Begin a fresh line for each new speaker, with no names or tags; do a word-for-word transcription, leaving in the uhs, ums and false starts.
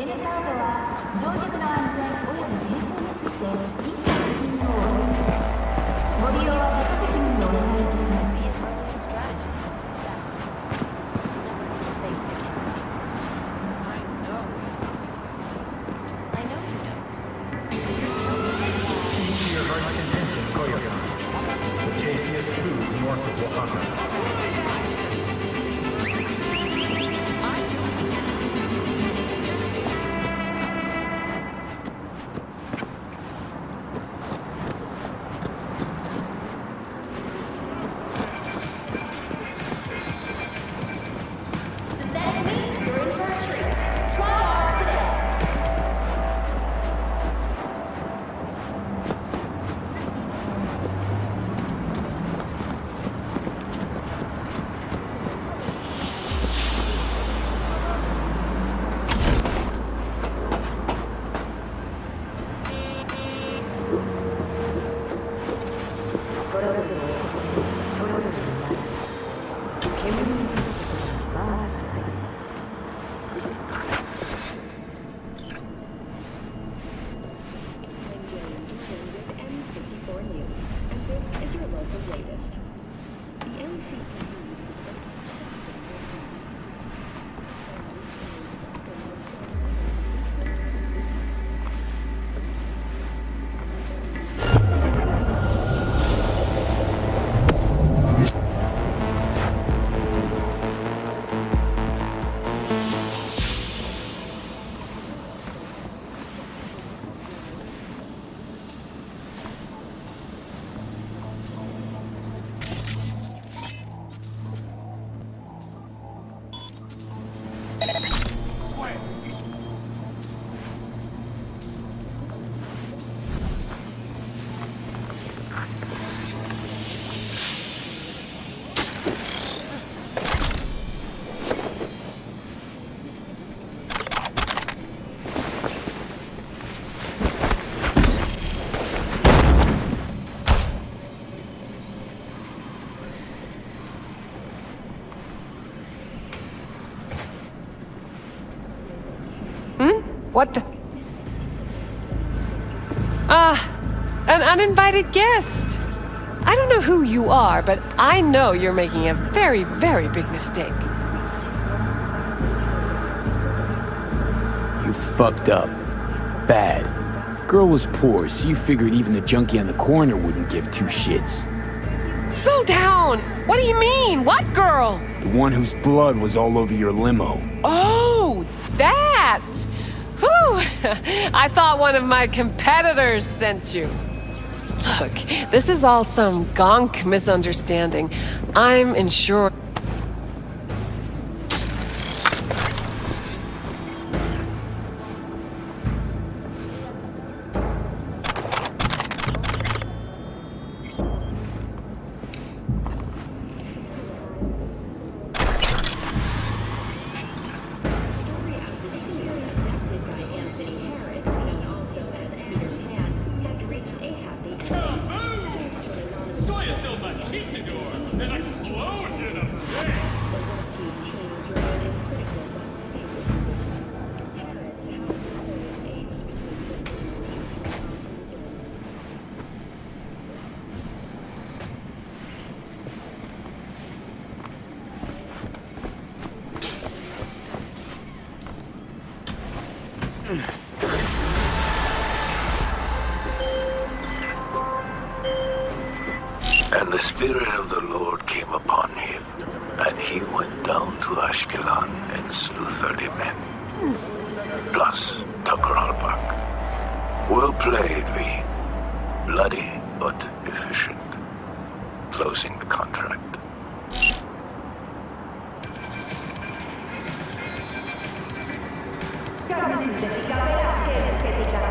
What the? Ah, an uninvited guest. I don't know who you are, but I know you're making a very, very big mistake.
You fucked up. Bad. Girl was poor, so you figured even the junkie on the corner wouldn't give two shits.
Slow down! What do you mean? What girl?
The one whose blood was all over your limo.
Oh, that! Whew! I thought one of my competitors sent you. Look, this is all some gonk misunderstanding. I'm insured.
And the Spirit of the Lord came upon him, and he went down to Ashkelon and slew thirty men, plus Tucker Albach. Well played, V. Bloody, but efficient. Closing the contract.
Carne sintética veraz que energética.